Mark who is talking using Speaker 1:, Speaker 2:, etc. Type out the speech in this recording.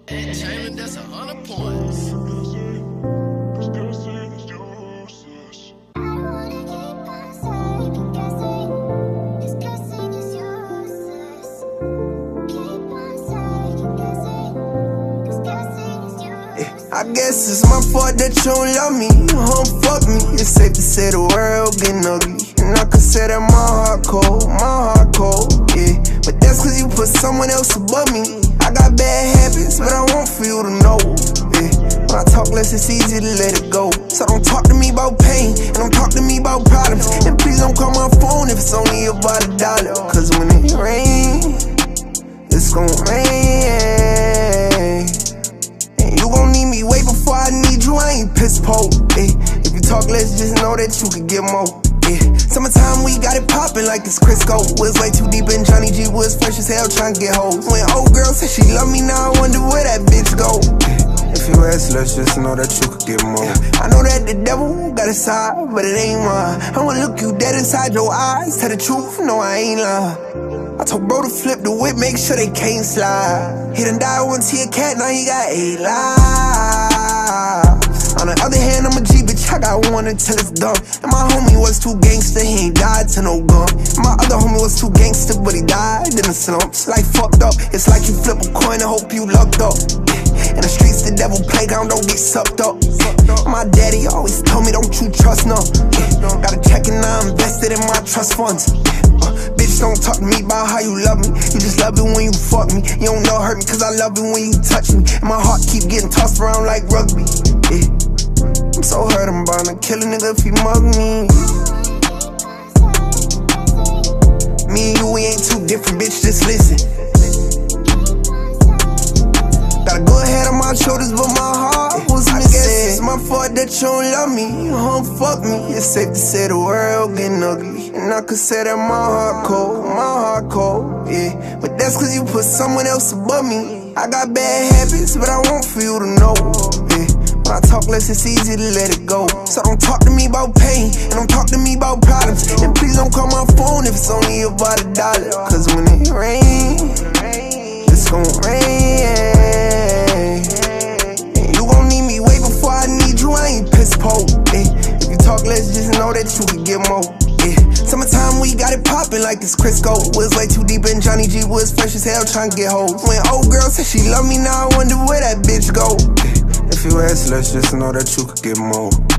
Speaker 1: At Chamberlain, that's 100 points.
Speaker 2: I guess it's my fault that you don't love me, you don't fuck me. It's safe to say the world getting ugly, and I can say that my heart cold, yeah. But that's cause you put someone else above me. I got bad habits, but I want for you to know, yeah. When I talk less, it's easy to let it go. So don't talk to me about pain, and don't talk to me about problems. And please don't call my phone if it's only about $1. Cause when it rains, it's gon' rain. You gon' need me way before I need you, I ain't piss poor, eh. If you talk less, just know that you could get more, eh. Summertime, we got it poppin' like it's Crisco. Was way too deep in Johnny G, was fresh as hell tryna get hoes. When old girl said she love me, now I wonder where that bitch go, eh. If you restless, just know that you could get more. I know that the devil got a side, but it ain't mine. I wanna look you dead inside your eyes, tell the truth, no I ain't lying. I told bro to flip the whip, make sure they can't slide. He done died once, he a cat, now he got 8 lives. On the other hand, I'm a G, bitch, I got one until it's done. And my homie was too gangster, he ain't died to no gun. My other homie was too gangster, but he died in the slumps. Like fucked up, it's like you flip a coin and hope you lucked up. In the streets, the devil playground, don't get sucked up. My daddy always told me, don't you trust none. Got a check and I invested in my trust funds. Bitch, don't talk to me about how you love me. You just love it when you fuck me. You don't know hurt me cause I love it when you touch me. And my heart keep getting tossed around like rugby, yeah. I'm so hurt, I'm bound to kill a nigga if he mug me. Me and you, we ain't too different, bitch, just listen. Got a good head on my shoulders, but my heart was missing. It's my fault that you don't love me, you don't fuck me. It's safe to say the world getting ugly, and I could say that my heart cold, yeah. But that's cause you put someone else above me. I got bad habits, but I want for you to know, yeah. When I talk less, it's easy to let it go. So don't talk to me about pain, and don't talk to me about problems. And please don't call my phone if it's only about $1. Cause when it rains, it's gon' rain. And you gon' need me way before I need you, I ain't piss poor, eh. If you talk less, just know that you could get more, yeah. Summertime, we got it poppin' like it's Crisco. Was way too deep in Johnny G, was fresh as hell tryna get hoes. When old girl said she love me, now I wonder where that bitch go. If you restless, just know that you could get more.